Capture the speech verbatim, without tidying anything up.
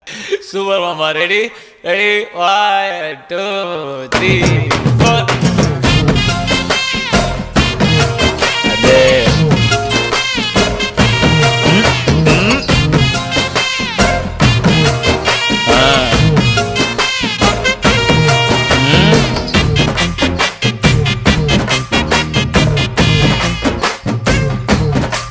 Super Mama, ready? Ready? One, two, three, four.